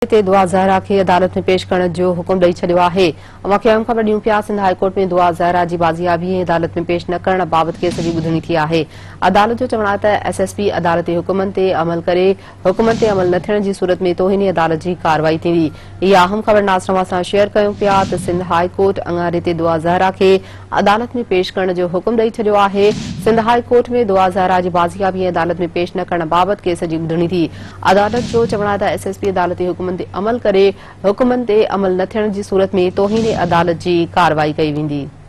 दुआ ज़हरा खे अदालत में पेश करण जो हुकुम ॾेई छॾियो आहे। वाक़िआ ख़बर ॾियूं पिया सिंध हाई कोर्ट में दुआ ज़हरा जी बाज़ियाबी ऐं अदालत में पेश न करण बाबति केस जी ॿुधणी थी आहे। अदालत जो चवणु आहे त एसएसपी अदालती हुकुमनि ते अमल करे हुकुमनि ते अमल न थियण जी सूरत में तौहीनी अदालत जी कार्रवाई थींदी। इहा अहम ख़बर नाज़रीन सां शेयर कयूं पिया त सिंध हाई कोर्ट अंगारे ते दुआ ज़हरा खे अदालत में पेश करण जो हुकुम ॾेई छॾियो आहे। सिंध हाई कोर्ट में दुआ ज़हरा जी बाज़ियाबी ऐं अदालत में पेश न करण बाबति केस जी ॿुधणी थी। अदालत जो चवणु आहे त एसएसपी अदालती हुकुमनि ते अमल करे हुकुमनि ते अमल न थियण जी सूरत में तौहीनी अदालत जी कार्रवाई कई वेंदी।